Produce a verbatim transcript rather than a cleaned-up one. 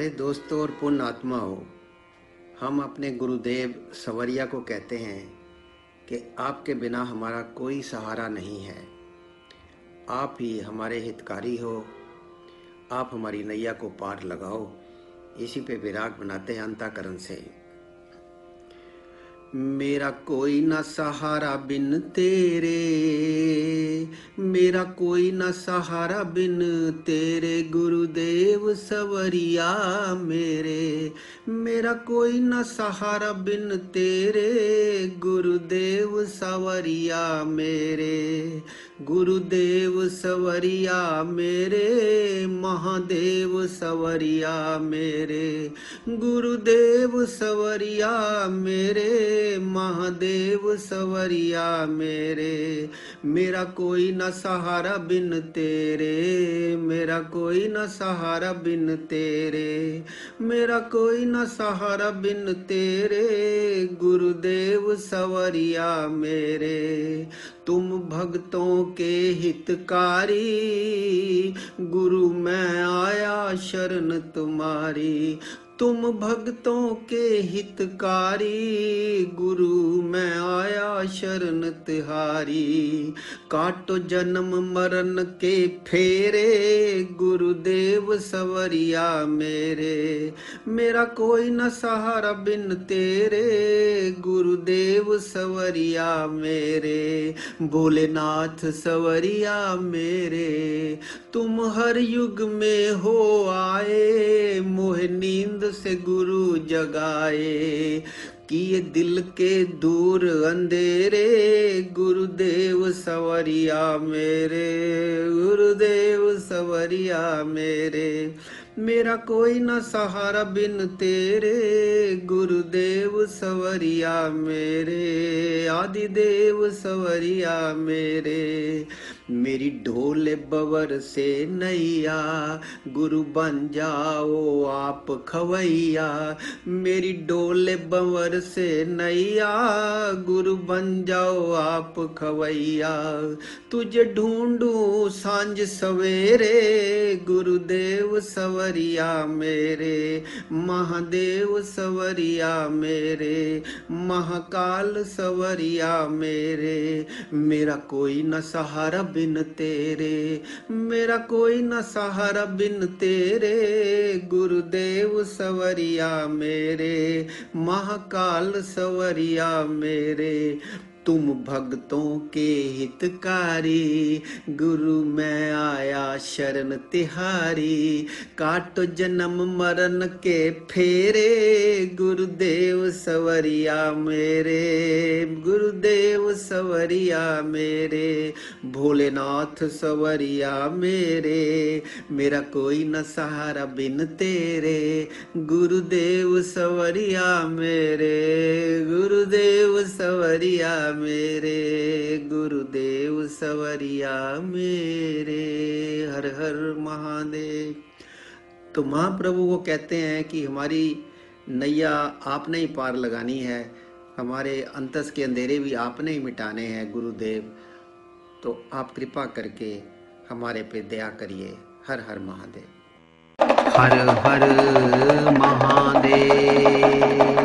प्यारे दोस्तों और पुण्य आत्मा हो, हम अपने गुरुदेव सवरिया को कहते हैं कि आपके बिना हमारा कोई सहारा नहीं है। आप ही हमारे हितकारी हो, आप हमारी नैया को पार लगाओ। इसी पे विराग बनाते हैं अंतःकरण से। मेरा कोई ना सहारा बिन तेरे, मेरा कोई ना सहारा बिन तेरे गुरुदेव सवरिया मेरे। मेरा कोई ना सहारा बिन तेरे गुरुदेव सवरिया मेरे। गुरुदेव सवरिया मेरे, महादेव सवरिया मेरे। गुरुदेव सवरिया मेरे, महादेव सवरिया मेरे। मेरा कोई न सहारा बिन तेरे, मेरा कोई न सहारा बिन तेरे। मेरा कोई न सहारा बिन तेरे गुरुदेव सवरिया मेरे। तुम भक्तों के हितकारी, गुरु मैं आया शरण तुम्हारी। तुम भक्तों के हितकारी, गुरु मैं आया शरण तिहारी। काटो जन्म मरण के फेरे गुरुदेव सवरिया मेरे। मेरा कोई न सहारा बिन तेरे गुरुदेव सवरिया मेरे। भोलेनाथ सवरिया मेरे, तुम हर युग में हो आए, मोह नींद से गुरु जगाए। किए दिल के दूर अंधेरे गुरुदेव सवरिया मेरे। गुरुदेव सवरिया मेरे। मेरा कोई न सहारा बिन तेरे गुरुदेव सवरिया मेरे। आदिदेव सवरिया मेरे। मेरी ढोल बवर से नैया, गुरु बन जाओ आप खवैया। मेरी डोले बवर से नैया, गुरु बन जाओ आप खवैया। तुझे ढूंढूं सांझ सवेरे गुरुदेव सवरिया मेरे। महादेव सवरिया मेरे, महाकाल सवरिया मेरे। मेरा कोई न सहारा बिन तेरे, मेरा कोई न सहारा बिन तेरे गुरुदेव सवरिया मेरे। महाकाल सवरिया मेरे। तुम भक्तों के हितकारी, गुरु मैं आया शरण तिहारी। काटो जन्म मरण के फेरे गुरुदेव सवरिया मेरे। गुरुदेव सवरिया मेरे। भोलेनाथ सवरिया मेरे। मेरा कोई न सहारा बिन तेरे गुरुदेव सवरिया मेरे। गुरुदेव सवरिया मेरे। गुरुदेव सवरिया मेरे। हर हर महादेव। तो महाप्रभु वो कहते हैं कि हमारी नैया आपने ही पार लगानी है, हमारे अंतस के अंधेरे भी आपने ही मिटाने हैं गुरुदेव। तो आप कृपा करके हमारे पे दया करिए। हर हर महादेव। हर हर महादेव।